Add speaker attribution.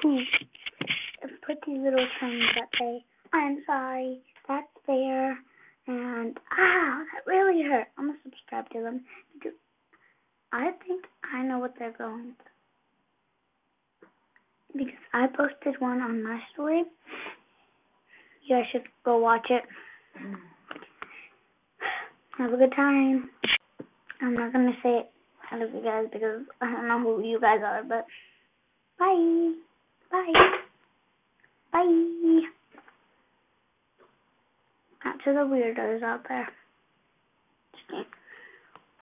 Speaker 1: who put these little things that say, I'm sorry, that's there, and that really hurt. I'm gonna subscribe to them because I think I know what they're going through. Because I posted one on my story. You guys should go watch it. Have a good time. I'm not gonna say it out of you guys because I don't know who you guys are, but bye. Bye. Bye. Out to the weirdos out there.